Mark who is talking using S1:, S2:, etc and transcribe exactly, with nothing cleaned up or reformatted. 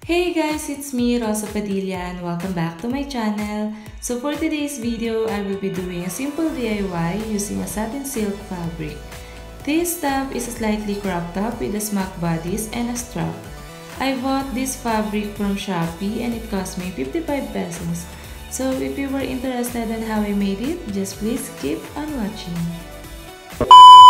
S1: Hey guys, it's me, Rosa Padilla, and welcome back to my channel. So for today's video, I will be doing a simple D I Y using a satin silk fabric. This top is a slightly cropped top with a smock bodice and a strap. I bought this fabric from Shopee and it cost me fifty-five pesos. So if you were interested in how I made it, just please keep on watching.